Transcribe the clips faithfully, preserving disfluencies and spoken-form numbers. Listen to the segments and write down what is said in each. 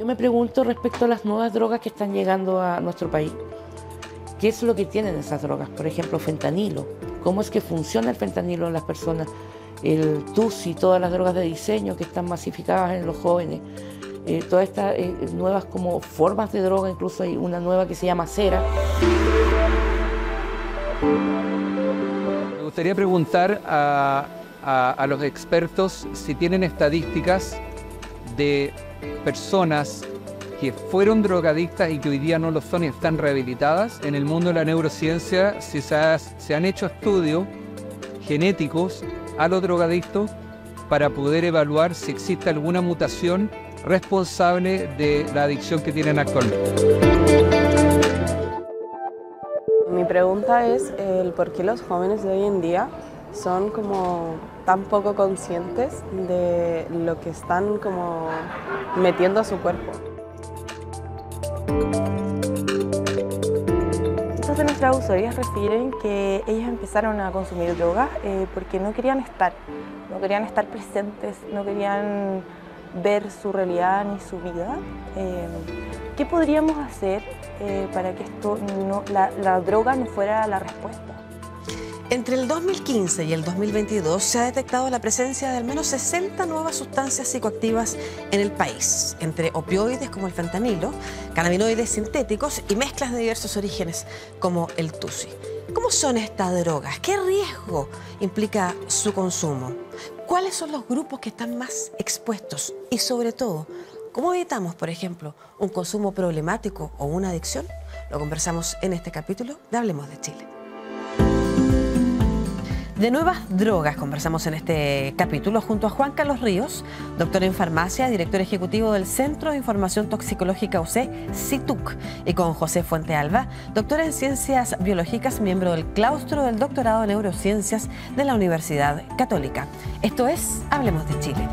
me pregunto respecto a las nuevas drogas que están llegando a nuestro país. ¿Qué es lo que tienen esas drogas? Por ejemplo, fentanilo. ¿Cómo es que funciona el fentanilo en las personas? El tusi, todas las drogas de diseño que están masificadas en los jóvenes. Eh, todas estas eh, nuevas como formas de droga, incluso hay una nueva que se llama cera. Me gustaría preguntar a, a, a los expertos si tienen estadísticas de personas que fueron drogadictas y que hoy día no lo son y están rehabilitadas. En el mundo de la neurociencia si se, ha, se han hecho estudios genéticos a los drogadictos para poder evaluar si existe alguna mutación responsable de la adicción que tienen actualmente. Mi pregunta es el por qué los jóvenes de hoy en día son como tan poco conscientes de lo que están como metiendo a su cuerpo. Muchas de nuestras usuarias refieren que ellas empezaron a consumir drogas eh, porque no querían estar, no querían estar presentes, no querían ver su realidad ni su vida. Eh, ¿Qué podríamos hacer eh, para que esto no, la, la droga no fuera la respuesta? Entre el dos mil quince y el dos mil veintidós se ha detectado la presencia de al menos sesenta nuevas sustancias psicoactivas en el país, entre opioides como el fentanilo, cannabinoides sintéticos y mezclas de diversos orígenes como el tusi. ¿Cómo son estas drogas? ¿Qué riesgo implica su consumo? ¿Cuáles son los grupos que están más expuestos? Y sobre todo, ¿cómo evitamos, por ejemplo, un consumo problemático o una adicción? Lo conversamos en este capítulo de Hablemos de Chile. De nuevas drogas conversamos en este capítulo junto a Juan Carlos Ríos, doctor en farmacia, director ejecutivo del Centro de Información Toxicológica U C, CITUC, y con José Fuente Alba, doctor en Ciencias Biológicas, miembro del claustro del doctorado en Neurociencias de la Universidad Católica. Esto es Hablemos de Chile.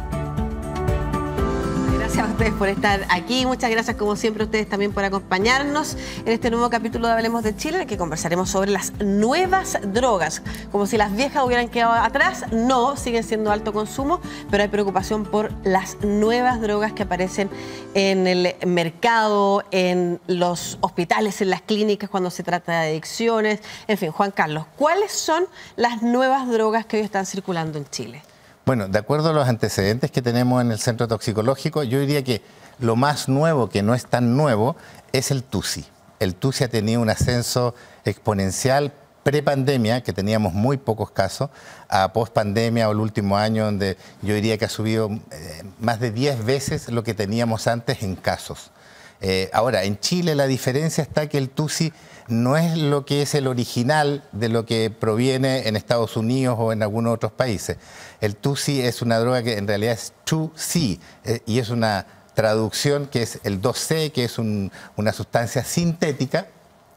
Gracias a ustedes por estar aquí. Muchas gracias, como siempre, a ustedes también por acompañarnos en este nuevo capítulo de Hablemos de Chile, en el que conversaremos sobre las nuevas drogas. Como si las viejas hubieran quedado atrás. No, siguen siendo alto consumo, pero hay preocupación por las nuevas drogas que aparecen en el mercado, en los hospitales, en las clínicas, cuando se trata de adicciones. En fin, Juan Carlos, ¿cuáles son las nuevas drogas que hoy están circulando en Chile? Bueno, de acuerdo a los antecedentes que tenemos en el centro toxicológico, yo diría que lo más nuevo, que no es tan nuevo, es el tusi. El tusi ha tenido un ascenso exponencial pre-pandemia, que teníamos muy pocos casos, a post-pandemia o el último año, donde yo diría que ha subido eh, más de diez veces lo que teníamos antes en casos. Eh, ahora, en Chile la diferencia está que el tusi no es lo que es el original de lo que proviene en Estados Unidos o en algunos otros países. El tusi es una droga que en realidad es two C eh, y es una traducción que es el dos C, que es un, una sustancia sintética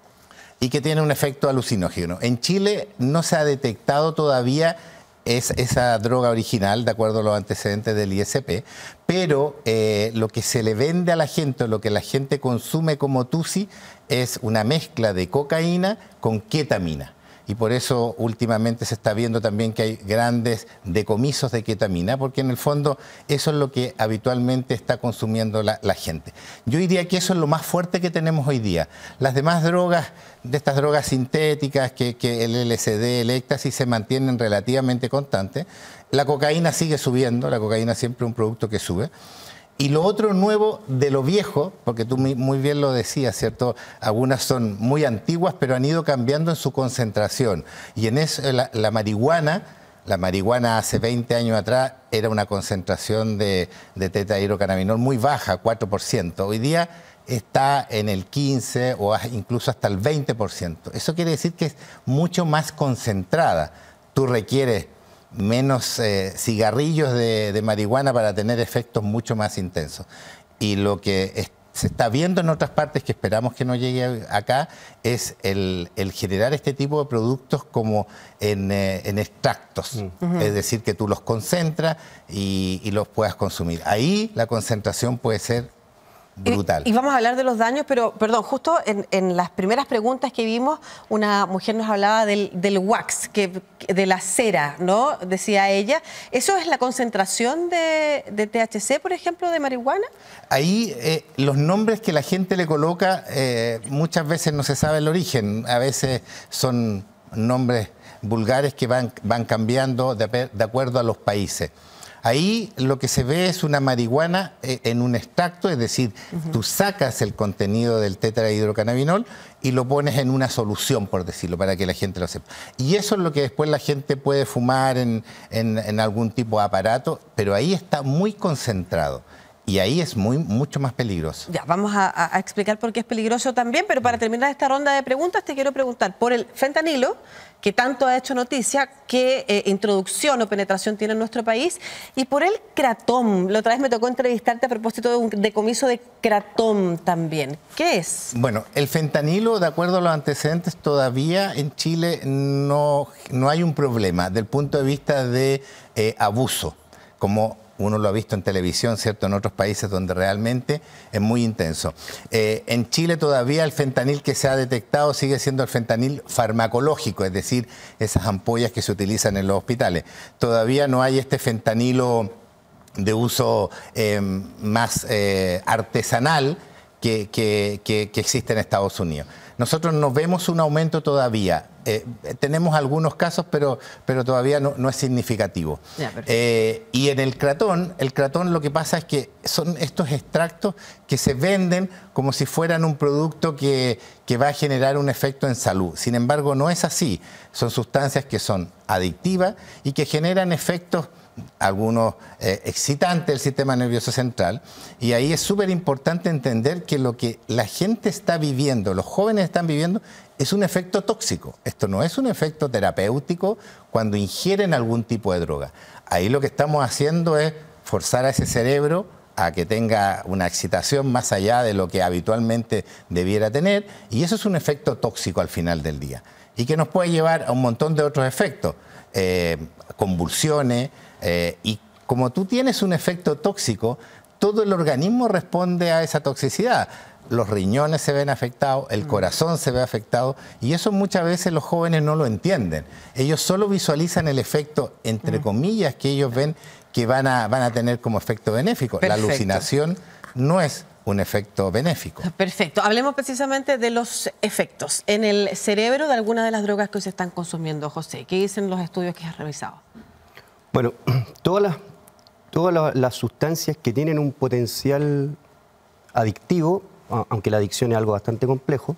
y que tiene un efecto alucinógeno. En Chile no se ha detectado todavía es esa droga original, de acuerdo a los antecedentes del I S P, pero eh, lo que se le vende a la gente, o lo que la gente consume como tusi, es una mezcla de cocaína con ketamina. Y por eso últimamente se está viendo también que hay grandes decomisos de ketamina, porque en el fondo eso es lo que habitualmente está consumiendo la, la gente. Yo diría que eso es lo más fuerte que tenemos hoy día. Las demás drogas, de estas drogas sintéticas, que, que el L S D, el éxtasis, se mantienen relativamente constantes. La cocaína sigue subiendo, la cocaína siempre es un producto que sube. Y lo otro nuevo de lo viejo, porque tú muy bien lo decías, ¿cierto? Algunas son muy antiguas, pero han ido cambiando en su concentración. Y en eso la, la marihuana, la marihuana hace veinte años atrás era una concentración de, de tetrahidrocannabinol muy baja, cuatro por ciento. Hoy día está en el quince por ciento o incluso hasta el veinte por ciento. Eso quiere decir que es mucho más concentrada. Tú requieres menos eh, cigarrillos de, de marihuana para tener efectos mucho más intensos. Y lo que es, se está viendo en otras partes, que esperamos que no llegue acá, es el, el generar este tipo de productos como en, eh, en extractos. Uh-huh. Es decir, que tú los concentras y, y los puedas consumir. Ahí la concentración puede ser brutal. Y, y vamos a hablar de los daños, pero, perdón, justo en, en las primeras preguntas que vimos, una mujer nos hablaba del, del wax, que, de la cera, ¿no? Decía ella. ¿Eso es la concentración de, de T H C, por ejemplo, de marihuana? Ahí eh, los nombres que la gente le coloca eh, muchas veces no se sabe el origen. A veces son nombres vulgares que van, van cambiando de, de acuerdo a los países. Ahí lo que se ve es una marihuana en un extracto, es decir, uh-huh. tú sacas el contenido del tetrahidrocannabinol y lo pones en una solución, por decirlo, para que la gente lo sepa. Y eso es lo que después la gente puede fumar en, en, en algún tipo de aparato, pero ahí está muy concentrado. Y ahí es muy, mucho más peligroso. Ya, vamos a, a explicar por qué es peligroso también, pero para terminar esta ronda de preguntas te quiero preguntar por el fentanilo, que tanto ha hecho noticia, qué eh, introducción o penetración tiene en nuestro país, y por el kratom. La otra vez me tocó entrevistarte a propósito de un decomiso de kratom también. ¿Qué es? Bueno, el fentanilo, de acuerdo a los antecedentes, todavía en Chile no, no hay un problema del punto de vista de eh, abuso, como uno lo ha visto en televisión, ¿cierto?, en otros países donde realmente es muy intenso. Eh, en Chile todavía el fentanil que se ha detectado sigue siendo el fentanil farmacológico, es decir, esas ampollas que se utilizan en los hospitales. Todavía no hay este fentanilo de uso eh, más eh, artesanal que, que, que, que existe en Estados Unidos. Nosotros no vemos un aumento todavía. Eh, tenemos algunos casos, pero, pero todavía no, no es significativo. Ya, eh, y en el cratón, el cratón lo que pasa es que son estos extractos que se venden como si fueran un producto que, que va a generar un efecto en salud. Sin embargo, no es así. Son sustancias que son adictivas y que generan efectos, algunos eh, excitantes del sistema nervioso central, y ahí es súper importante entender que lo que la gente está viviendo, los jóvenes están viviendo, es un efecto tóxico. Esto no es un efecto terapéutico cuando ingieren algún tipo de droga. Ahí lo que estamos haciendo es forzar a ese cerebro a que tenga una excitación más allá de lo que habitualmente debiera tener, y eso es un efecto tóxico al final del día, y que nos puede llevar a un montón de otros efectos, eh, convulsiones. Eh, y como tú tienes un efecto tóxico, todo el organismo responde a esa toxicidad. Los riñones se ven afectados, el corazón se ve afectado, y eso muchas veces los jóvenes no lo entienden. Ellos solo visualizan el efecto, entre comillas, que ellos ven que van a, van a tener como efecto benéfico. Perfecto. La alucinación no es un efecto benéfico. Perfecto. Hablemos precisamente de los efectos en el cerebro de algunas de las drogas que se están consumiendo, José. ¿Qué dicen los estudios que has revisado? Bueno, todas las, todas las, las sustancias que tienen un potencial adictivo, aunque la adicción es algo bastante complejo,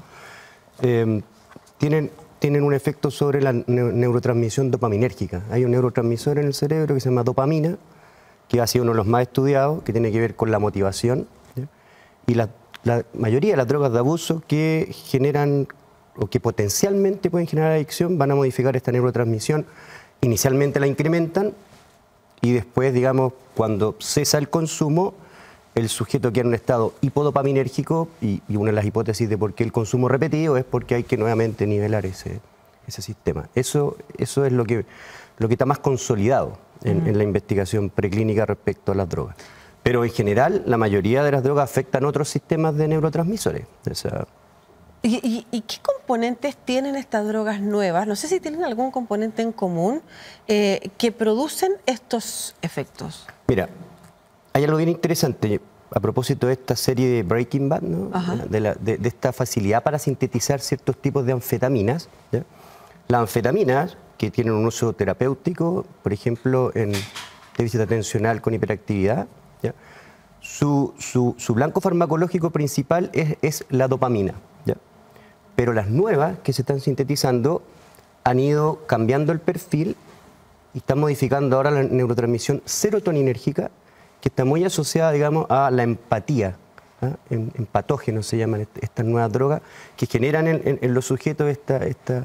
eh, tienen, tienen un efecto sobre la ne neurotransmisión dopaminérgica. Hay un neurotransmisor en el cerebro que se llama dopamina, que ha sido uno de los más estudiados, que tiene que ver con la motivación, ¿ya? Y la, la mayoría de las drogas de abuso que generan o que potencialmente pueden generar adicción van a modificar esta neurotransmisión. Inicialmente la incrementan y después, digamos, cuando cesa el consumo, el sujeto queda en un estado hipodopaminérgico, y, y una de las hipótesis de por qué el consumo repetido es porque hay que nuevamente nivelar ese, ese sistema. Eso, eso es lo que, lo que está más consolidado en, uh-huh. en la investigación preclínica respecto a las drogas. Pero en general, la mayoría de las drogas afectan otros sistemas de neurotransmisores. O sea, ¿Y, y, ¿Y qué componentes tienen estas drogas nuevas? No sé si tienen algún componente en común eh, que producen estos efectos. Mira, hay algo bien interesante a propósito de esta serie de Breaking Bad, ¿no? de, la, de, de esta facilidad para sintetizar ciertos tipos de anfetaminas, ¿ya? Las anfetaminas, que tienen un uso terapéutico, por ejemplo, en déficit atencional con hiperactividad, ¿ya? Su, su, su blanco farmacológico principal es, es la dopamina, ¿ya? Pero las nuevas que se están sintetizando han ido cambiando el perfil y están modificando ahora la neurotransmisión serotoninérgica, que está muy asociada, digamos, a la empatía. ¿eh? En, en patógenos se llaman estas nuevas drogas, que generan en, en, en los sujetos esta, esta,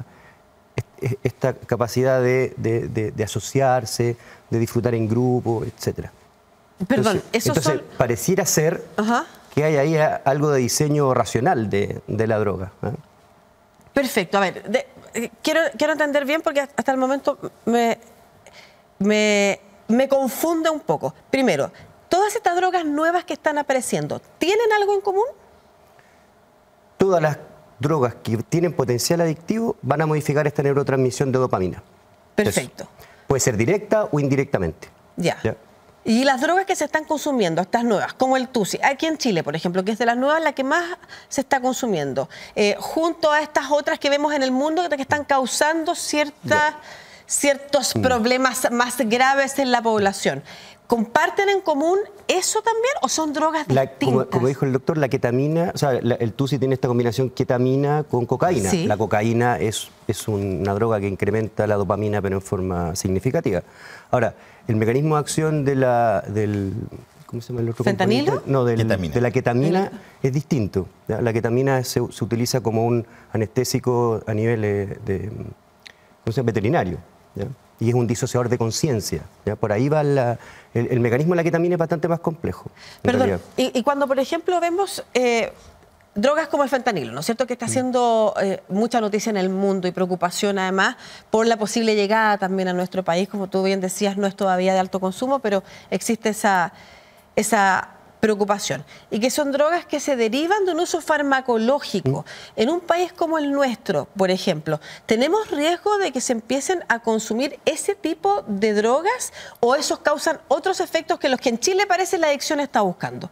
esta capacidad de, de, de, de asociarse, de disfrutar en grupo, etcétera. Perdón, entonces, eso entonces son... pareciera ser Ajá. que hay ahí algo de diseño racional de, de la droga. ¿eh? Perfecto. A ver, de, eh, quiero, quiero entender bien porque hasta el momento me, me, me confunde un poco. Primero, Todas estas drogas nuevas que están apareciendo, ¿tienen algo en común? Todas las drogas que tienen potencial adictivo van a modificar esta neurotransmisión de dopamina. Perfecto. Eso. Puede ser directa o indirectamente. Ya. ¿Ya? Y las drogas que se están consumiendo, estas nuevas, como el tusi, aquí en Chile, por ejemplo, que es de las nuevas la que más se está consumiendo, eh, junto a estas otras que vemos en el mundo que están causando ciertas, ciertos mm. problemas más graves en la población. ¿Comparten en común eso también o son drogas la, distintas? Como, como dijo el doctor, la ketamina, o sea, la, el tusi tiene esta combinación ketamina con cocaína. Sí. La cocaína es, es una droga que incrementa la dopamina, pero en forma significativa. Ahora, el mecanismo de acción de la, del... ¿Cómo se llama el otro ¿Fentanilo? componente? No, del, Ketamina. de la ketamina es distinto. ¿Ya? La ketamina se, se utiliza como un anestésico a nivel de, de ¿cómo se llama? Veterinario. ¿Ya? Y es un disociador de conciencia. Por ahí va la, el, el mecanismo de la ketamina es bastante más complejo. Perdón, y, y cuando, por ejemplo, vemos eh, drogas como el fentanilo, ¿no es cierto?, que está haciendo eh, mucha noticia en el mundo y preocupación además por la posible llegada también a nuestro país, como tú bien decías, no es todavía de alto consumo, pero existe esa, esa preocupación. Y que son drogas que se derivan de un uso farmacológico. Mm. En un país como el nuestro, por ejemplo, ¿tenemos riesgo de que se empiecen a consumir ese tipo de drogas o esos causan otros efectos que los que en Chile parece la adicción está buscando?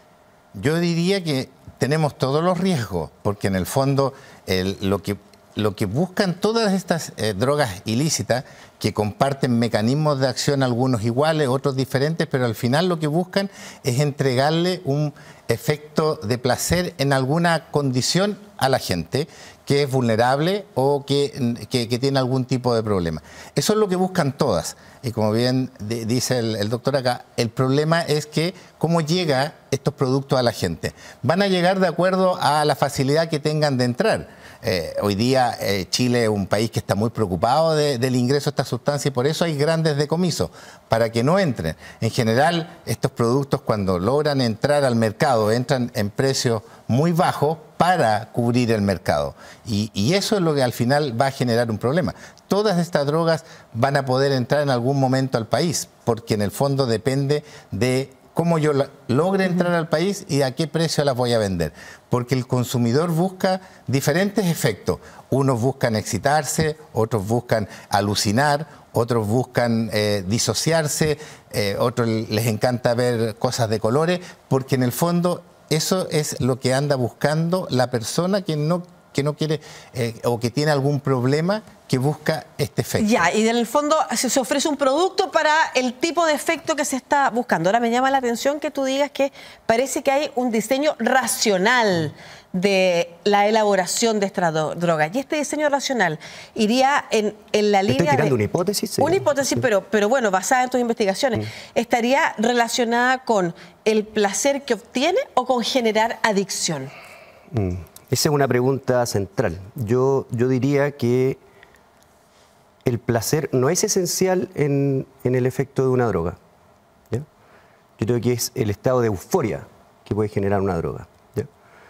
Yo diría que tenemos todos los riesgos, porque en el fondo el, lo que lo que buscan todas estas eh, drogas ilícitas, que comparten mecanismos de acción, algunos iguales, otros diferentes, pero al final lo que buscan es entregarle un efecto de placer en alguna condición a la gente que es vulnerable o que, que, que tiene algún tipo de problema. Eso es lo que buscan todas. Y como bien de, dice el, el doctor acá, el problema es que cómo llegan estos productos a la gente. Van a llegar de acuerdo a la facilidad que tengan de entrar. Eh, hoy día eh, Chile es un país que está muy preocupado de, del ingreso de estas sustancias y por eso hay grandes decomisos, para que no entren. En general, estos productos cuando logran entrar al mercado, entran en precios muy bajos para cubrir el mercado. Y, y eso es lo que al final va a generar un problema. Todas estas drogas van a poder entrar en algún momento al país, porque en el fondo depende de cómo yo logre entrar al país y a qué precio las voy a vender. Porque el consumidor busca diferentes efectos. Unos buscan excitarse, otros buscan alucinar, otros buscan eh, disociarse, eh, otros les encanta ver cosas de colores, porque en el fondo eso es lo que anda buscando la persona que no, que no quiere eh, o que tiene algún problema que busca este efecto. Ya, y en el fondo se, se ofrece un producto para el tipo de efecto que se está buscando. Ahora me llama la atención que tú digas que parece que hay un diseño racional de la elaboración de esta droga. Y este diseño racional iría en, en la línea... ¿Estoy tirando de, una hipótesis? Sí. Una hipótesis, pero, pero bueno, basada en tus investigaciones. Mm. ¿Estaría relacionada con el placer que obtiene o con generar adicción? Mm. Esa es una pregunta central. Yo, yo diría que el placer no es esencial en, en el efecto de una droga. ¿Ya? Yo creo que es el estado de euforia que puede generar una droga. ¿Ya?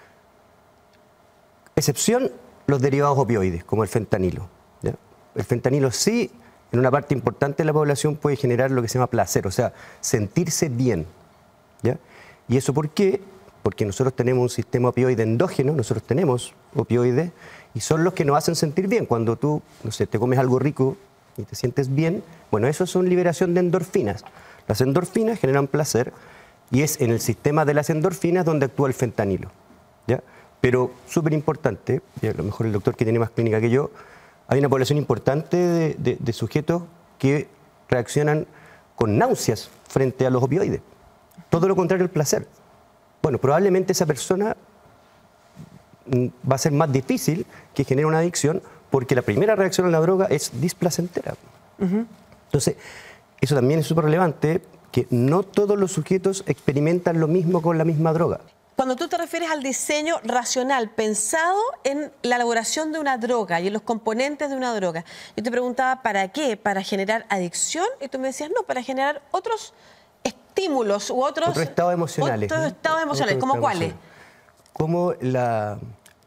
Excepción, los derivados opioides, como el fentanilo. ¿Ya? El fentanilo sí, en una parte importante de la población, puede generar lo que se llama placer, o sea, sentirse bien. ¿Ya? ¿Y eso por qué? Porque nosotros tenemos un sistema opioide endógeno, nosotros tenemos opioides, y son los que nos hacen sentir bien. Cuando tú, no sé, te comes algo rico y te sientes bien, bueno, eso son liberación de endorfinas. Las endorfinas generan placer y es en el sistema de las endorfinas donde actúa el fentanilo. ¿Ya? Pero súper importante, y a lo mejor el doctor que tiene más clínica que yo, hay una población importante de, de, de sujetos que reaccionan con náuseas frente a los opioides. Todo lo contrario al placer. Bueno, probablemente esa persona va a ser más difícil que genere una adicción porque la primera reacción a la droga es displacentera. Uh-huh. Entonces, eso también es súper relevante, que no todos los sujetos experimentan lo mismo con la misma droga. Cuando tú te refieres al diseño racional, pensado en la elaboración de una droga y en los componentes de una droga, yo te preguntaba, ¿para qué? ¿Para generar adicción? Y tú me decías, no, para generar otros estímulos u otros... Otros estados emocionales. Otros estados emocionales, ¿cómo cuáles? Como la,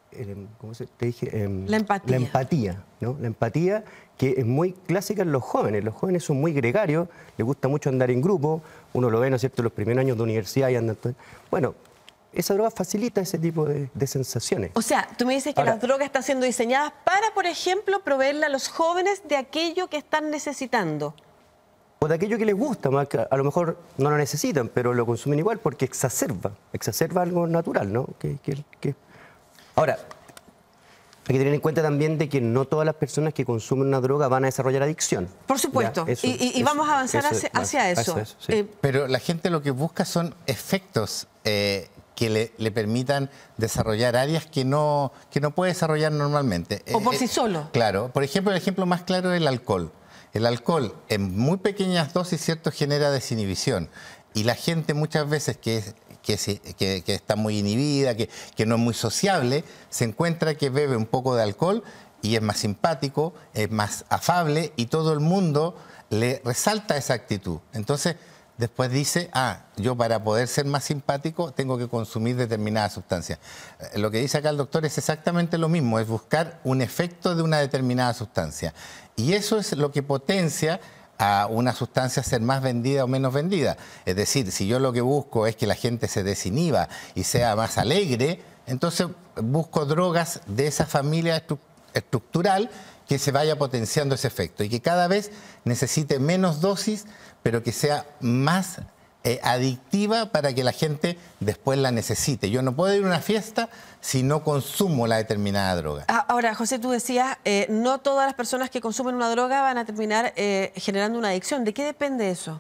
eh, ¿cómo se te dije? Eh, La empatía. La empatía, ¿no? La empatía que es muy clásica en los jóvenes. Los jóvenes son muy gregarios, les gusta mucho andar en grupo, uno lo ve, ¿no es cierto?, los primeros años de universidad y andan todo. Bueno, esa droga facilita ese tipo de, de sensaciones. O sea, tú me dices que Ahora, las drogas están siendo diseñadas para, por ejemplo, proveerle a los jóvenes de aquello que están necesitando. O de aquello que les gusta, más que a lo mejor no lo necesitan, pero lo consumen igual porque exacerba, exacerba algo natural, ¿no? Que, que, que... Ahora, hay que tener en cuenta también de que no todas las personas que consumen una droga van a desarrollar adicción. Por supuesto, Ya, eso, y, y- y eso, vamos a avanzar eso, hacia, claro, hacia eso. hacia eso, sí. Eh, Pero la gente lo que busca son efectos eh, que le, le permitan desarrollar áreas que no, que no puede desarrollar normalmente. O por Eh, sí eh, solo. Claro. Por ejemplo, el ejemplo más claro es el alcohol. El alcohol en muy pequeñas dosis, ¿cierto?, genera desinhibición. Y la gente muchas veces que, es, que, se- que- que está muy inhibida, que, que no es muy sociable, se encuentra que bebe un poco de alcohol y es más simpático, es más afable y todo el mundo le resalta esa actitud. Entonces, después dice, ah, yo para poder ser más simpático tengo que consumir determinadas sustancias. Eh, Lo que dice acá el doctor es exactamente lo mismo, es buscar un efecto de una determinada sustancia. Y eso es lo que potencia a una sustancia ser más vendida o menos vendida. Es decir, si yo lo que busco es que la gente se desinhiba y sea más alegre, entonces busco drogas de esa familia estru- estructural que se vaya potenciando ese efecto y que cada vez necesite menos dosis, pero que sea más eh, adictiva para que la gente después la necesite. Yo no puedo ir a una fiesta si no consumo la determinada droga. Ah, Ahora, José, tú decías, eh, no todas las personas que consumen una droga van a terminar eh, generando una adicción. ¿De qué depende eso?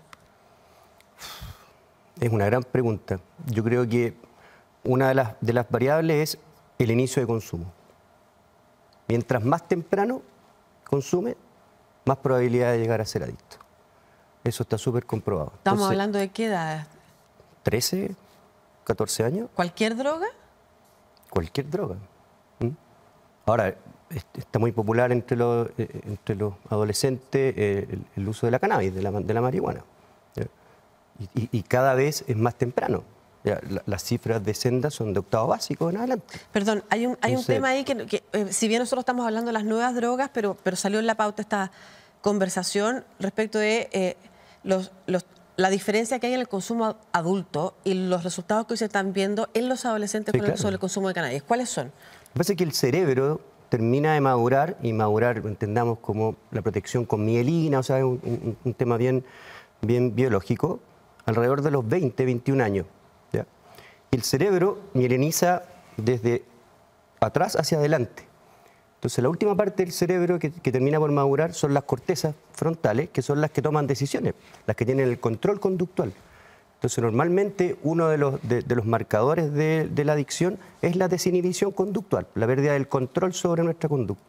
Es una gran pregunta. Yo creo que una de las, de las variables es el inicio de consumo. Mientras más temprano consume, más probabilidad de llegar a ser adicto. Eso está súper comprobado. Estamos Entonces, hablando de qué edad. trece, catorce años, ¿Cualquier droga? cualquier droga. ¿Mm? Ahora, es- está muy popular entre los, eh, entre los adolescentes eh, el, el uso de la cannabis, de la, de la marihuana. ¿Ya? Y, y- y cada vez es más temprano. Ya, la- las cifras de Senda son de octavo básico en adelante. Perdón, hay un, hay un Entonces- tema ahí que, que, eh, si bien nosotros estamos hablando de las nuevas drogas, pero, pero salió en la pauta esta conversación respecto de eh, los, los- la diferencia que hay en el consumo adulto y los resultados que hoy se están viendo en los adolescentes Sí, con el- claro. sobre el consumo de cannabis. ¿Cuáles son? Lo que pasa es que el cerebro termina de madurar, y madurar lo entendamos como la protección con mielina, o sea, es un, un- un tema bien, bien biológico, alrededor de los veinte, veintiún años. ¿Ya? Y el cerebro mieliniza desde atrás hacia adelante. Entonces, la última parte del cerebro que, que termina por madurar son las cortezas frontales, que son las que toman decisiones, las que tienen el control conductual. Entonces, normalmente uno de los, de, de los marcadores de, de la adicción es la desinhibición conductual, la pérdida del control sobre nuestra conducta.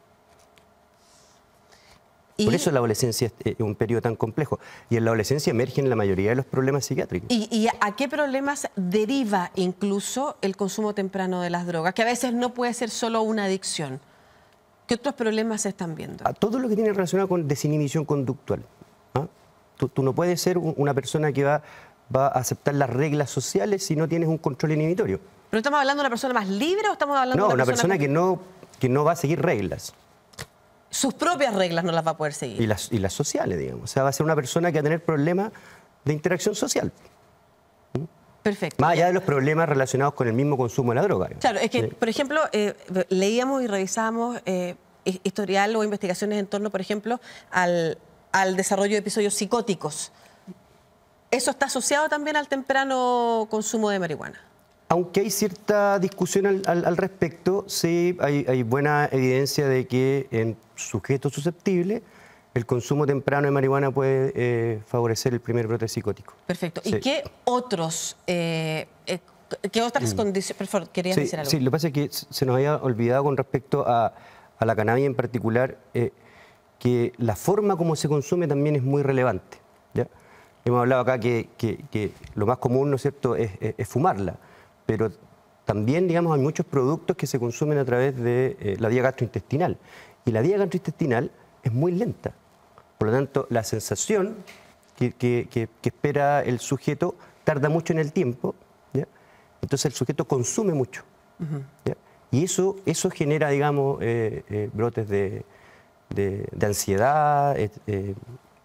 Y, Por eso la adolescencia es, es un periodo tan complejo. Y en la adolescencia emergen la mayoría de los problemas psiquiátricos. y, y a qué problemas deriva incluso el consumo temprano de las drogas? Que a veces no puede ser solo una adicción. ¿Qué otros problemas se están viendo? A todo lo que tiene relacionado con desinhibición conductual. ¿Ah? Tú, tú no puedes ser un- una persona que va, va a aceptar las reglas sociales si no tienes un control inhibitorio. ¿Pero estamos hablando de una persona más libre o estamos hablando No, de una una persona, persona que no, que no va a seguir reglas. sus propias reglas no las va a poder seguir? Y las, y las sociales, digamos. O sea, va a ser una persona que va a tener problemas de interacción social. Perfecto. Más allá de los problemas relacionados con el mismo consumo de la droga. digamos. Claro, es que, Sí. por ejemplo, eh, leíamos y revisábamos eh, hi- historial o investigaciones en torno, por ejemplo, al, al desarrollo de episodios psicóticos. ¿Eso está asociado también al temprano consumo de marihuana? Aunque hay cierta discusión al, al- al respecto, sí hay, hay buena evidencia de que en sujetos susceptibles el consumo temprano de marihuana puede eh, favorecer el primer brote psicótico. Perfecto. ¿Y Sí. qué otros, eh, eh, qué otras condiciones? Por favor, querías Sí, decir algo. sí, lo que pasa es que se nos había olvidado con respecto a, a la cannabis en particular, eh, que la forma como se consume también es muy relevante. ¿Ya? Hemos hablado acá que, que- que lo más común, ¿no es cierto?, es, es- es fumarla, pero también, digamos, hay muchos productos que se consumen a través de eh, la vía gastrointestinal. Y la vía gastrointestinal es muy lenta. Por lo tanto, la sensación que, que- que- que espera el sujeto tarda mucho en el tiempo, ¿ya? Entonces el sujeto consume mucho. ¿Ya? Y eso, eso genera, digamos, eh, eh, brotes de, de, de ansiedad eh, eh,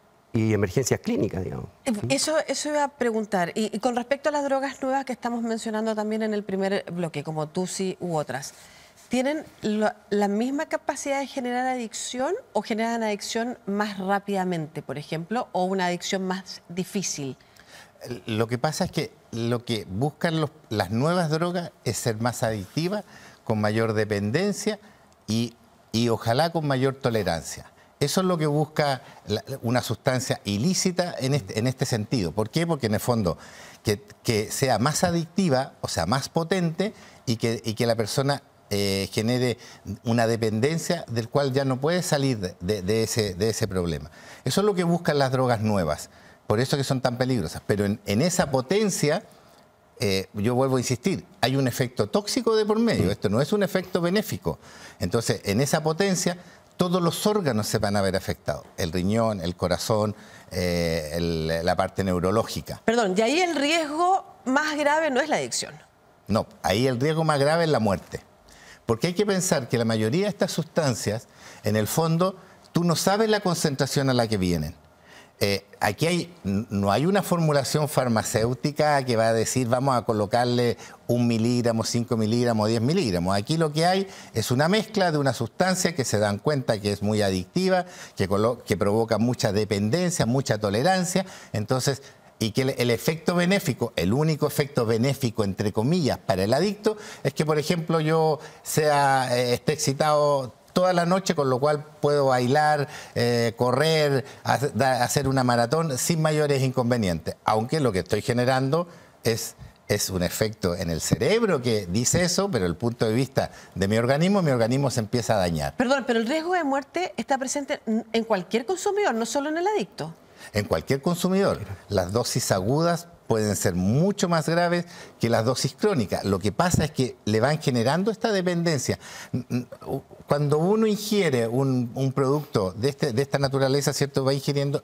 y emergencias clínicas, digamos. Eso, eso iba a preguntar. Y, y con respecto a las drogas nuevas que estamos mencionando también en el primer bloque, como TUSI u otras, ¿tienen lo, la misma capacidad de generar adicción o generan adicción más rápidamente, por ejemplo, o una adicción más difícil? Lo que pasa es que lo que buscan los, las nuevas drogas es ser más adictivas, con mayor dependencia y, y ojalá con mayor tolerancia. Eso es lo que busca la, una sustancia ilícita en este, en este sentido. ¿Por qué? Porque en el fondo que, que sea más adictiva, o sea, más potente y que, y que la persona eh, genere una dependencia del cual ya no puede salir de, de, de, ese, de ese problema. Eso es lo que buscan las drogas nuevas. Por eso que son tan peligrosas. Pero en, en esa potencia, eh, yo vuelvo a insistir, hay un efecto tóxico de por medio. Esto no es un efecto benéfico. Entonces, en esa potencia, todos los órganos se van a ver afectados. El riñón, el corazón, eh, el, la parte neurológica. Perdón, y ahí el riesgo más grave no es la adicción. No, ahí el riesgo más grave es la muerte. Porque hay que pensar que la mayoría de estas sustancias, en el fondo, tú no sabes la concentración a la que vienen. Eh, aquí hay, no hay una formulación farmacéutica que va a decir vamos a colocarle un miligramo, cinco miligramos, diez miligramos. Aquí lo que hay es una mezcla de una sustancia que se dan cuenta que es muy adictiva, que, que provoca mucha dependencia, mucha tolerancia. Entonces, y que el, el efecto benéfico, el único efecto benéfico, entre comillas, para el adicto, es que, por ejemplo, yo sea, eh, esté excitado toda la noche, con lo cual puedo bailar, eh, correr, hacer una maratón sin mayores inconvenientes. Aunque lo que estoy generando es, es un efecto en el cerebro que dice eso, pero desde el punto de vista de mi organismo, mi organismo se empieza a dañar. Perdón, pero el riesgo de muerte está presente en cualquier consumidor, no solo en el adicto. En cualquier consumidor. Las dosis agudas pueden ser mucho más graves que las dosis crónicas. Lo que pasa es que le van generando esta dependencia. Cuando uno ingiere un, un producto de, este, de esta naturaleza, ¿cierto?, va ingiriendo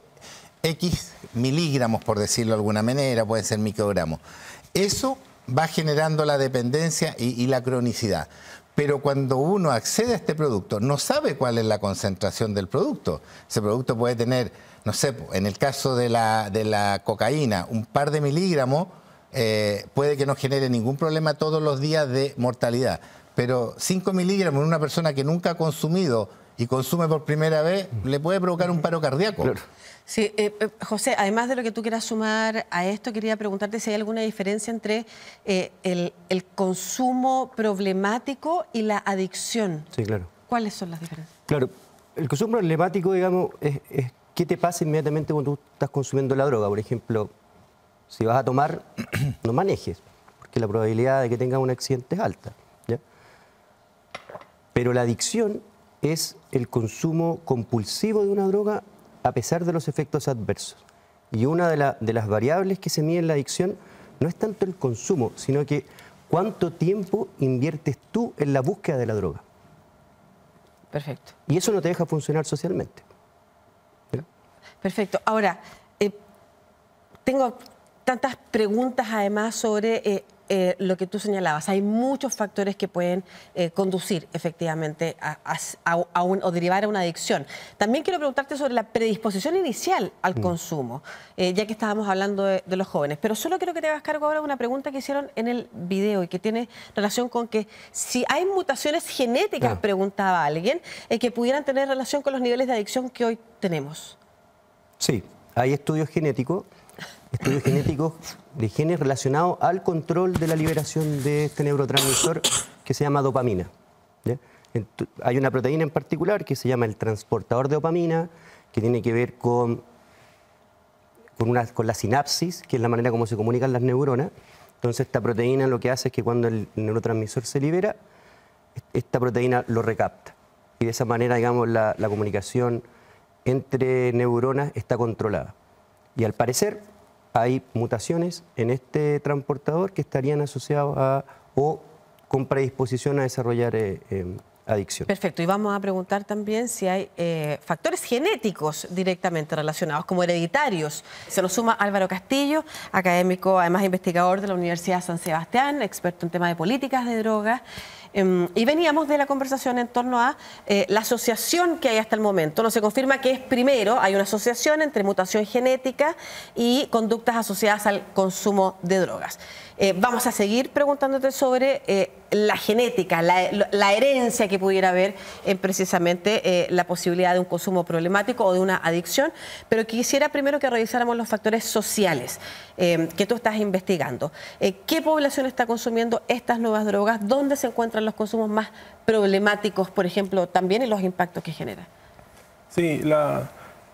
X miligramos, por decirlo de alguna manera, pueden ser microgramos. Eso va generando la dependencia y, y la cronicidad. Pero cuando uno accede a este producto, no sabe cuál es la concentración del producto. Ese producto puede tener, no sé, en el caso de la, de la cocaína, un par de miligramos, eh, puede que no genere ningún problema todos los días de mortalidad. Pero cinco miligramos en una persona que nunca ha consumido y consume por primera vez, le puede provocar un paro cardíaco. Claro. Sí, eh, eh, José, además de lo que tú quieras sumar a esto, quería preguntarte si hay alguna diferencia entre eh, el, el consumo problemático y la adicción. Sí, claro. ¿Cuáles son las diferencias? Claro, el consumo problemático, digamos, es, es qué te pasa inmediatamente cuando tú estás consumiendo la droga. Por ejemplo, si vas a tomar, no manejes, porque la probabilidad de que tengas un accidente es alta, ¿ya? Pero la adicción es el consumo compulsivo de una droga a pesar de los efectos adversos. Y una de, la, de las variables que se mide en la adicción no es tanto el consumo, sino que cuánto tiempo inviertes tú en la búsqueda de la droga. Perfecto. Y eso no te deja funcionar socialmente. ¿Ya? Perfecto. Ahora, eh, tengo tantas preguntas además sobre eh, eh, lo que tú señalabas. Hay muchos factores que pueden eh, conducir efectivamente a, a, a un, o derivar a una adicción. También quiero preguntarte sobre la predisposición inicial al mm. consumo, eh, ya que estábamos hablando de, de los jóvenes. Pero solo quiero que te hagas cargo ahora de una pregunta que hicieron en el video y que tiene relación con que si hay mutaciones genéticas, ah. preguntaba alguien, eh, que pudieran tener relación con los niveles de adicción que hoy tenemos. Sí, hay estudios genéticos. Estudios genéticos de genes relacionados al control de la liberación de este neurotransmisor que se llama dopamina. ¿Ya? Hay una proteína en particular que se llama el transportador de dopamina, que tiene que ver con, con, una, con la sinapsis, que es la manera como se comunican las neuronas. Entonces esta proteína lo que hace es que cuando el neurotransmisor se libera, esta proteína lo recapta. Y de esa manera, digamos, la, la comunicación entre neuronas está controlada. Y al parecer hay mutaciones en este transportador que estarían asociados a o con predisposición a desarrollar eh, eh, adicción. Perfecto. Y vamos a preguntar también si hay eh, factores genéticos directamente relacionados, como hereditarios. Se nos suma Álvaro Castillo, académico, además investigador de la Universidad San Sebastián, experto en temas de políticas de drogas. Eh, y veníamos de la conversación en torno a eh, la asociación que hay hasta el momento. No se confirma que es primero, hay una asociación entre mutación genética y conductas asociadas al consumo de drogas. Eh, vamos a seguir preguntándote sobre eh, la genética, la, la herencia que pudiera haber en precisamente eh, la posibilidad de un consumo problemático o de una adicción, pero quisiera primero que revisáramos los factores sociales eh, que tú estás investigando. Eh, ¿Qué población está consumiendo estas nuevas drogas? ¿Dónde se encuentran los consumos más problemáticos, por ejemplo, también en los impactos que genera? Sí, la...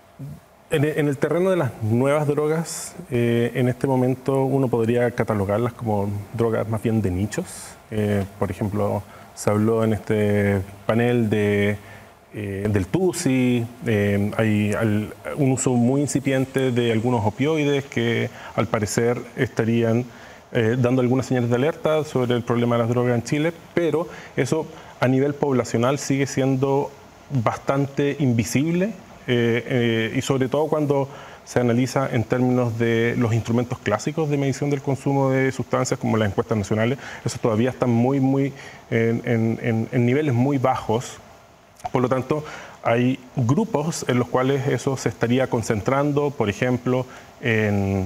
En el terreno de las nuevas drogas, eh, en este momento uno podría catalogarlas como drogas más bien de nichos. Eh, por ejemplo, se habló en este panel de, eh, del tusi, eh, hay al, un uso muy incipiente de algunos opioides que al parecer estarían eh, dando algunas señales de alerta sobre el problema de las drogas en Chile, pero eso a nivel poblacional sigue siendo bastante invisible. Eh, eh, y sobre todo cuando se analiza en términos de los instrumentos clásicos de medición del consumo de sustancias como las encuestas nacionales, eso todavía está muy, muy en, en, en niveles muy bajos. Por lo tanto, hay grupos en los cuales eso se estaría concentrando, por ejemplo, en,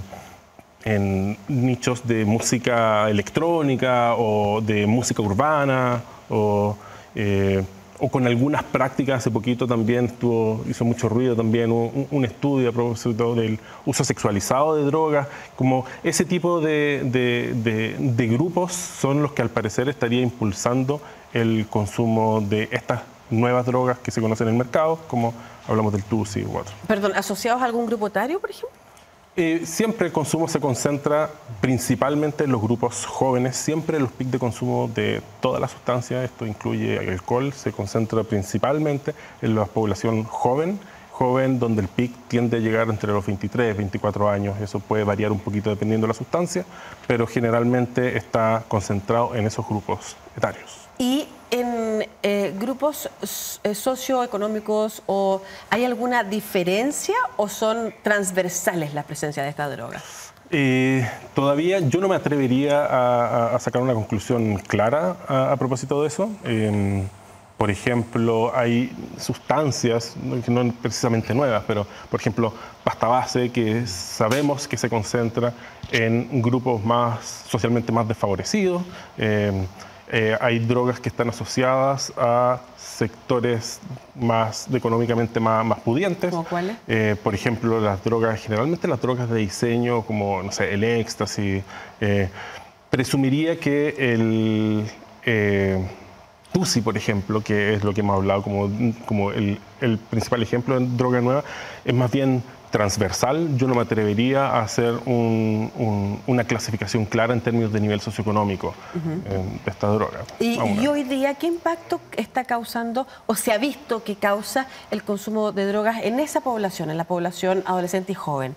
en nichos de música electrónica o de música urbana o... Eh, o con algunas prácticas. Hace poquito también estuvo, hizo mucho ruido también un, un estudio a propósito del uso sexualizado de drogas. Como ese tipo de, de, de, de grupos son los que al parecer estaría impulsando el consumo de estas nuevas drogas que se conocen en el mercado, como hablamos del tusi u otro. Perdón, ¿asociados a algún grupo etario, por ejemplo? Eh, siempre el consumo se concentra principalmente en los grupos jóvenes, siempre los picos de consumo de todas las sustancias, esto incluye alcohol, se concentra principalmente en la población joven, joven donde el pic tiende a llegar entre los veintitrés, veinticuatro años, eso puede variar un poquito dependiendo de la sustancia, pero generalmente está concentrado en esos grupos etarios. Y en eh, grupos socioeconómicos, o ¿hay alguna diferencia o son transversales la presencia de esta droga? Eh, todavía yo no me atrevería a, a sacar una conclusión clara a, a propósito de eso. Eh, por ejemplo, hay sustancias, que no precisamente nuevas, pero por ejemplo, pasta base, que sabemos que se concentra en grupos más socialmente más desfavorecidos. Eh, Eh, hay drogas que están asociadas a sectores más económicamente más, más pudientes. ¿Cómo cuáles? Eh, por ejemplo, las drogas, generalmente las drogas de diseño, como no sé, el éxtasis. Eh, presumiría que el eh, tusi, por ejemplo, que es lo que hemos hablado como, como el, el principal ejemplo de droga nueva, es más bien transversal. Yo no me atrevería a hacer un, un, una clasificación clara en términos de nivel socioeconómico uh-huh. eh, de esta droga. Y, y hoy día, ¿qué impacto está causando o se ha visto que causa el consumo de drogas en esa población, en la población adolescente y joven?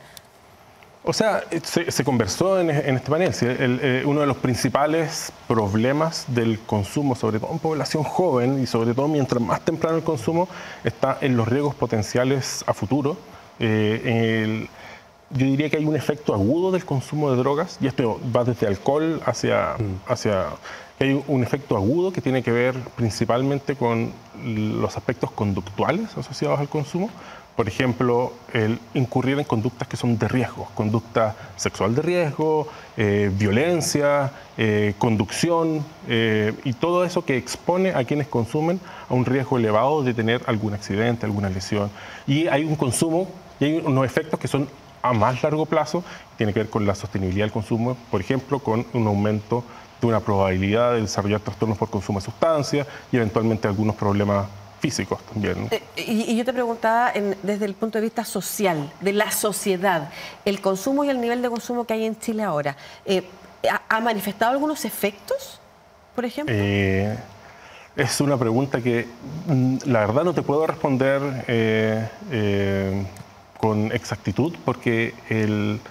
O sea, se, se conversó en, en este panel. ¿Sí? El, eh, uno de los principales problemas del consumo, sobre todo en población joven y sobre todo mientras más temprano el consumo, está en los riesgos potenciales a futuro. Eh, el, yo diría que hay un efecto agudo del consumo de drogas, y esto va desde alcohol hacia... hacia hay un efecto agudo que tiene que ver principalmente con los aspectos conductuales asociados al consumo. Por ejemplo, el incurrir en conductas que son de riesgo, conducta sexual de riesgo, eh, violencia, eh, conducción, eh, y todo eso que expone a quienes consumen a un riesgo elevado de tener algún accidente, alguna lesión. Y hay un consumo y hay unos efectos que son a más largo plazo, tiene que ver con la sostenibilidad del consumo, por ejemplo, con un aumento de una probabilidad de desarrollar trastornos por consumo de sustancias y eventualmente algunos problemas físicos también. Eh, y, y yo te preguntaba en, desde el punto de vista social, de la sociedad, el consumo y el nivel de consumo que hay en Chile ahora, eh, ¿ha, ¿ha manifestado algunos efectos, por ejemplo? Eh, es una pregunta que la verdad no te puedo responder eh, eh, con exactitud, porque el,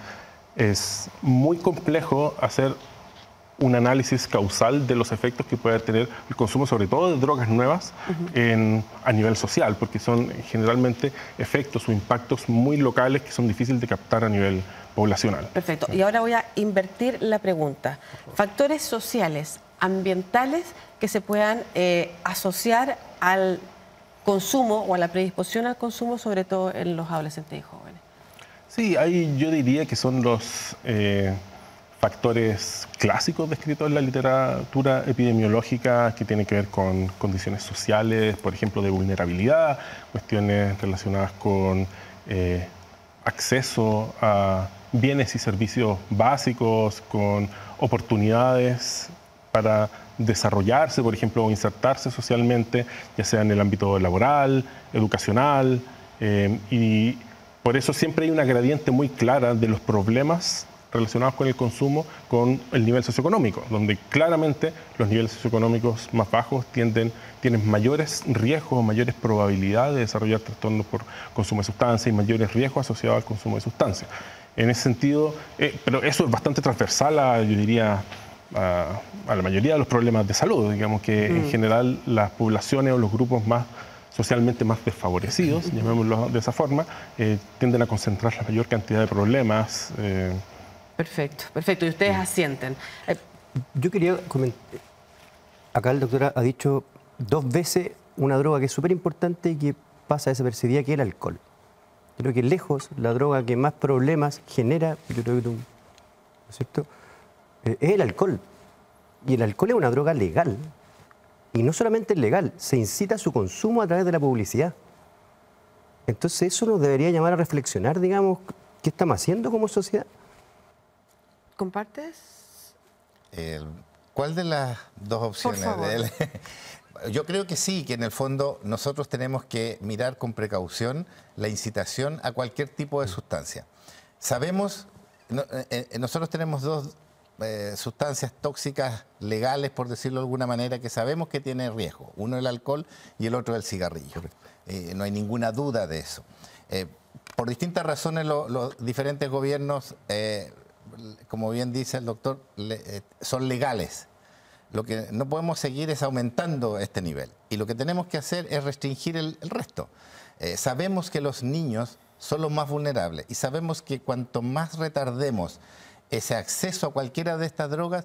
es muy complejo hacer un análisis causal de los efectos que puede tener el consumo, sobre todo de drogas nuevas, uh-huh. en, a nivel social, porque son generalmente efectos o impactos muy locales que son difíciles de captar a nivel poblacional. Perfecto. Y ahora voy a invertir la pregunta. Factores sociales, ambientales que se puedan eh, asociar al consumo o a la predisposición al consumo, sobre todo en los adolescentes y jóvenes? Sí, ahí yo diría que son los eh, factores clásicos descritos en la literatura epidemiológica que tienen que ver con condiciones sociales, por ejemplo, de vulnerabilidad, cuestiones relacionadas con eh, acceso a bienes y servicios básicos, con oportunidades para desarrollarse, por ejemplo, o insertarse socialmente, ya sea en el ámbito laboral, educacional, eh, y por eso siempre hay una gradiente muy clara de los problemas relacionados con el consumo con el nivel socioeconómico, donde claramente los niveles socioeconómicos más bajos tienden, tienen mayores riesgos, mayores probabilidades de desarrollar trastornos por consumo de sustancias y mayores riesgos asociados al consumo de sustancias. En ese sentido, eh, pero eso es bastante transversal a, yo diría, a, a la mayoría de los problemas de salud. Digamos que mm. en general las poblaciones o los grupos más socialmente más desfavorecidos, llamémoslo de esa forma, eh, tienden a concentrar la mayor cantidad de problemas. Eh. Perfecto, perfecto. Y ustedes asienten. Eh. Yo quería comentar, acá el doctor ha dicho dos veces una droga que es súper importante y que pasa desapercibida, que es el alcohol. Creo que lejos la droga que más problemas genera, yo creo que tú, ¿no es cierto?, eh, es el alcohol. Y el alcohol es una droga legal. Y no solamente es legal, se incita a su consumo a través de la publicidad. Entonces eso nos debería llamar a reflexionar, digamos, qué estamos haciendo como sociedad. ¿Compartes? Eh, ¿Cuál de las dos opciones? Por favor. De él? Yo creo que sí, que en el fondo nosotros tenemos que mirar con precaución la incitación a cualquier tipo de sustancia. Sabemos, no, eh, nosotros tenemos dos eh, sustancias tóxicas legales, por decirlo de alguna manera, que sabemos que tienen riesgo. Uno el alcohol y el otro el cigarrillo. Eh, no hay ninguna duda de eso. Eh, por distintas razones lo, los diferentes gobiernos, eh, como bien dice el doctor, le, eh, son legales. Lo que no podemos seguir es aumentando este nivel. Y lo que tenemos que hacer es restringir el, el resto. Eh, sabemos que los niños son los más vulnerables y sabemos que cuanto más retardemos ese acceso a cualquiera de estas drogas,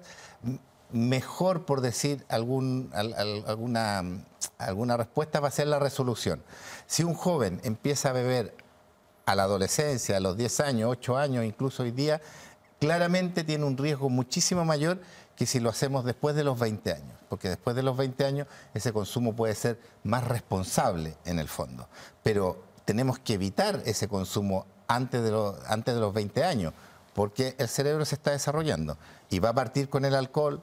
mejor, por decir algún, al, al, alguna, alguna respuesta, va a ser la resolución. Si un joven empieza a beber a la adolescencia, a los diez años, ocho años, incluso hoy día, claramente tiene un riesgo muchísimo mayor que si lo hacemos después de los veinte años, porque después de los veinte años ese consumo puede ser más responsable en el fondo. Pero tenemos que evitar ese consumo antes de, lo, antes de los veinte años, porque el cerebro se está desarrollando y va a partir con el alcohol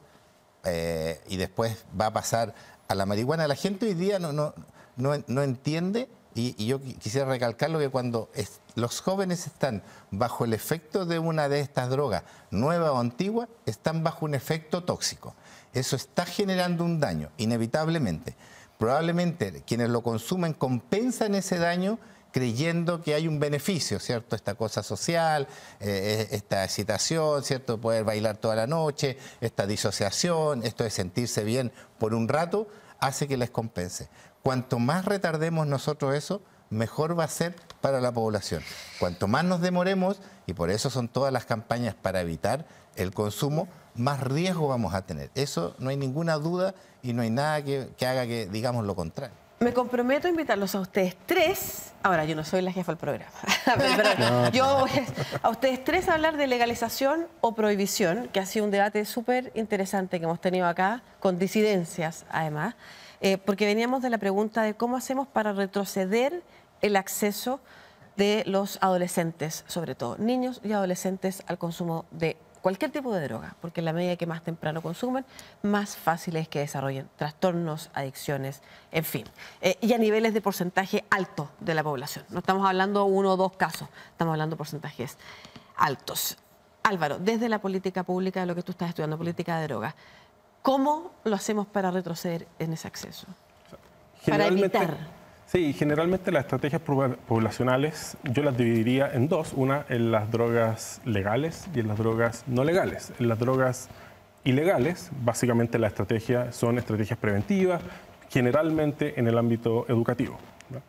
eh, y después va a pasar a la marihuana. La gente hoy día no, no, no, no entiende, y, y yo quisiera recalcarlo, que cuando es, los jóvenes están bajo el efecto de una de estas drogas, nueva o antigua, están bajo un efecto tóxico. Eso está generando un daño, inevitablemente. Probablemente quienes lo consumen compensan ese daño creyendo que hay un beneficio, ¿cierto? Esta cosa social, eh, esta excitación, ¿cierto? Poder bailar toda la noche, esta disociación, esto de sentirse bien por un rato, hace que les compense. Cuanto más retardemos nosotros eso, mejor va a ser para la población. Cuanto más nos demoremos, y por eso son todas las campañas para evitar el consumo, más riesgo vamos a tener. Eso no hay ninguna duda y no hay nada que, que haga que digamos lo contrario. Me comprometo a invitarlos a ustedes tres. Ahora, yo no soy la jefa del programa, pero no, yo voy a ustedes tres a hablar de legalización o prohibición, que ha sido un debate súper interesante que hemos tenido acá, con disidencias además, eh, porque veníamos de la pregunta de cómo hacemos para retroceder el acceso de los adolescentes, sobre todo niños y adolescentes, al consumo de cualquier tipo de droga, porque en la medida que más temprano consumen, más fácil es que desarrollen trastornos, adicciones, en fin. Eh, y a niveles de porcentaje alto de la población. No estamos hablando uno o dos casos, estamos hablando de porcentajes altos. Álvaro, desde la política pública, lo que tú estás estudiando, política de drogas, ¿cómo lo hacemos para retroceder en ese acceso? Para evitar... Sí, generalmente las estrategias poblacionales yo las dividiría en dos. Una en las drogas legales y en las drogas no legales. En las drogas ilegales, básicamente la estrategia son estrategias preventivas, generalmente en el ámbito educativo, ¿no?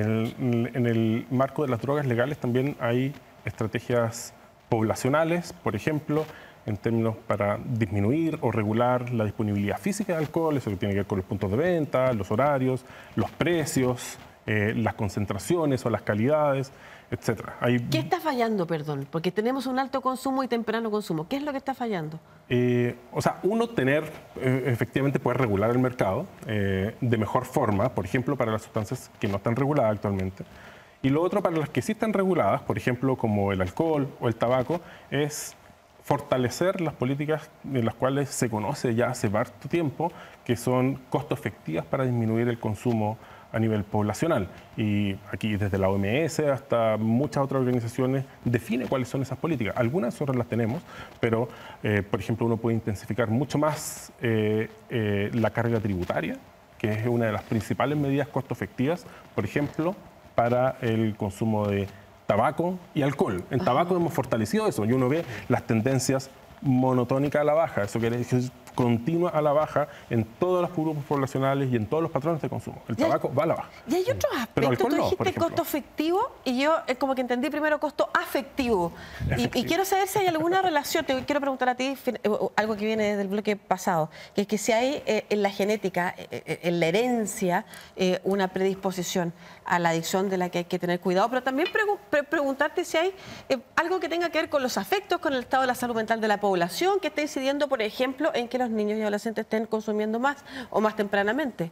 En, en el marco de las drogas legales también hay estrategias poblacionales, por ejemplo, en términos para disminuir o regular la disponibilidad física de alcohol, eso que tiene que ver con los puntos de venta, los horarios, los precios, eh, las concentraciones o las calidades, etcétera. Hay... ¿Qué está fallando, perdón? Porque tenemos un alto consumo y temprano consumo. ¿Qué es lo que está fallando? Eh, o sea, uno, tener, eh, efectivamente, poder regular el mercado eh, de mejor forma, por ejemplo, para las sustancias que no están reguladas actualmente. Y lo otro, para las que sí están reguladas, por ejemplo, como el alcohol o el tabaco, es fortalecer las políticas de las cuales se conoce ya hace harto tiempo, que son costo efectivas para disminuir el consumo a nivel poblacional. Y aquí desde la O M S hasta muchas otras organizaciones define cuáles son esas políticas. Algunas nosotros las tenemos, pero eh, por ejemplo uno puede intensificar mucho más eh, eh, la carga tributaria, que es una de las principales medidas costo efectivas, por ejemplo, para el consumo de tabaco y alcohol. En tabaco hemos fortalecido eso y uno ve las tendencias monotónicas a la baja. Eso quiere decir continua a la baja en todos los grupos poblacionales y en todos los patrones de consumo. El tabaco va a la baja. Y hay otros aspectos. Tú dijiste costo efectivo y yo eh, como que entendí primero costo afectivo. Y, y quiero saber si hay alguna relación, te quiero preguntar a ti algo que viene del bloque pasado, que es que si hay eh, en la genética, eh, en la herencia, eh, una predisposición a la adicción de la que hay que tener cuidado, pero también pregu pre preguntarte si hay eh, algo que tenga que ver con los afectos, con el estado de la salud mental de la población, que esté incidiendo, por ejemplo, en que los niños y adolescentes estén consumiendo más o más tempranamente.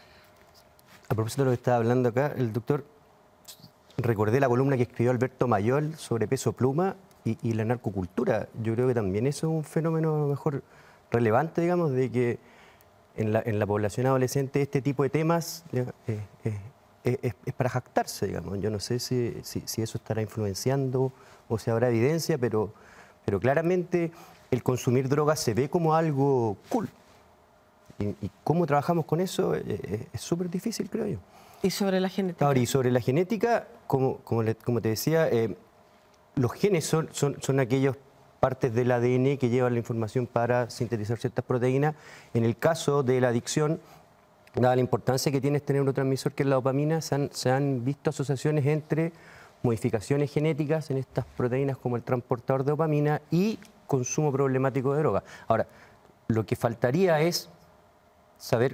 A propósito de lo que estaba hablando acá, el doctor, recordé la columna que escribió Alberto Mayol sobre Peso Pluma y, y la narcocultura. Yo creo que también eso es un fenómeno a lo mejor relevante, digamos, de que en la, en la población adolescente este tipo de temas eh, eh, eh, es, es para jactarse, digamos. Yo no sé si, si, si eso estará influenciando o si habrá evidencia, pero, pero claramente el consumir drogas se ve como algo cool. Y, y cómo trabajamos con eso eh, es súper difícil, creo yo. ¿Y sobre la genética? Ahora, y sobre la genética, como, como, le, como te decía, eh, los genes son, son, son aquellas partes del A D N que llevan la información para sintetizar ciertas proteínas. En el caso de la adicción, dada la importancia que tiene este neurotransmisor que es la dopamina, se han, se han visto asociaciones entre modificaciones genéticas en estas proteínas como el transportador de dopamina y consumo problemático de droga. Ahora, lo que faltaría es saber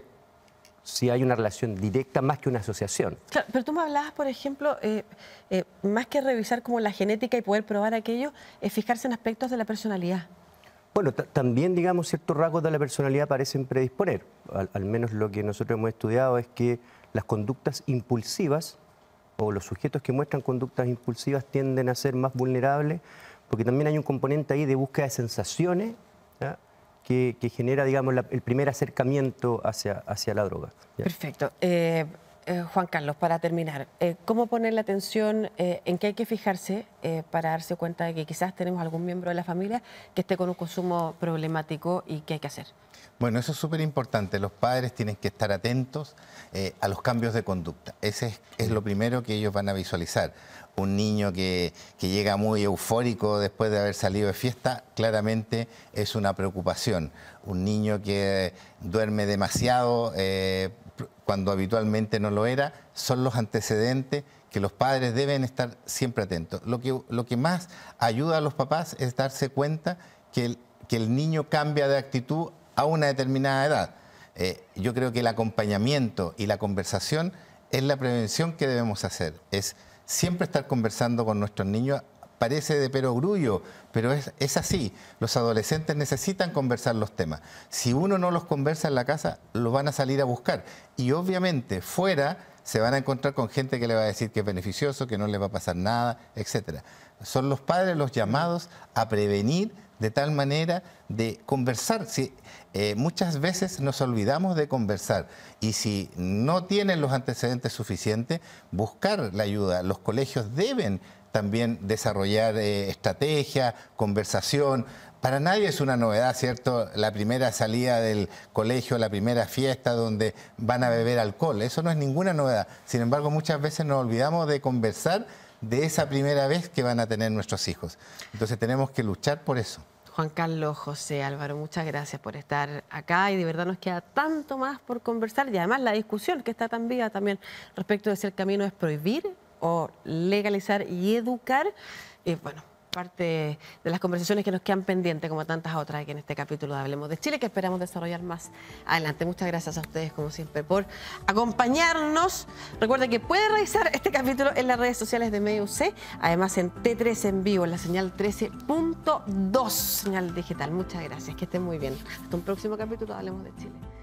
si hay una relación directa más que una asociación. Claro, pero tú me hablabas, por ejemplo, eh, eh, más que revisar como la genética y poder probar aquello, es fijarse en aspectos de la personalidad. Bueno, también, digamos, ciertos rasgos de la personalidad parecen predisponer. Al, al menos lo que nosotros hemos estudiado es que las conductas impulsivas o los sujetos que muestran conductas impulsivas tienden a ser más vulnerables porque también hay un componente ahí de búsqueda de sensaciones, ¿ya? Que, que genera, digamos, la, el primer acercamiento hacia, hacia la droga, ¿ya? Perfecto. Eh, eh, Juan Carlos, para terminar, eh, ¿cómo poner la atención eh, en qué hay que fijarse eh, para darse cuenta de que quizás tenemos algún miembro de la familia que esté con un consumo problemático y qué hay que hacer? Bueno, eso es súper importante. Los padres tienen que estar atentos eh, a los cambios de conducta. Ese es, es lo primero que ellos van a visualizar. Un niño que, que llega muy eufórico después de haber salido de fiesta, claramente es una preocupación. Un niño que duerme demasiado eh, cuando habitualmente no lo era, son los antecedentes que los padres deben estar siempre atentos. Lo que, lo que más ayuda a los papás es darse cuenta que el, que el niño cambia de actitud a una determinada edad. Eh, yo creo que el acompañamiento y la conversación es la prevención que debemos hacer. Es siempre estar conversando con nuestros niños. Parece de perogrullo, pero es, es así. Los adolescentes necesitan conversar los temas. Si uno no los conversa en la casa, los van a salir a buscar. Y obviamente fuera se van a encontrar con gente que le va a decir que es beneficioso, que no le va a pasar nada, etcétera. Son los padres los llamados a prevenir de tal manera de conversar. Si, eh, muchas veces nos olvidamos de conversar y si no tienen los antecedentes suficientes, buscar la ayuda. Los colegios deben también desarrollar eh, estrategia, conversación. Para nadie es una novedad, ¿cierto? La primera salida del colegio, la primera fiesta donde van a beber alcohol. Eso no es ninguna novedad. Sin embargo, muchas veces nos olvidamos de conversar de esa primera vez que van a tener nuestros hijos. Entonces tenemos que luchar por eso. Juan Carlos, José, Álvaro, muchas gracias por estar acá y de verdad nos queda tanto más por conversar y además la discusión que está tan viva también respecto de si el camino es prohibir o legalizar y educar. Eh, bueno, parte de las conversaciones que nos quedan pendientes, como tantas otras aquí en este capítulo de Hablemos de Chile, que esperamos desarrollar más adelante. Muchas gracias a ustedes, como siempre, por acompañarnos. Recuerden que pueden revisar este capítulo en las redes sociales de Medio U C, además en T trece en vivo, en la señal trece punto dos, señal digital. Muchas gracias, que estén muy bien. Hasta un próximo capítulo de Hablemos de Chile.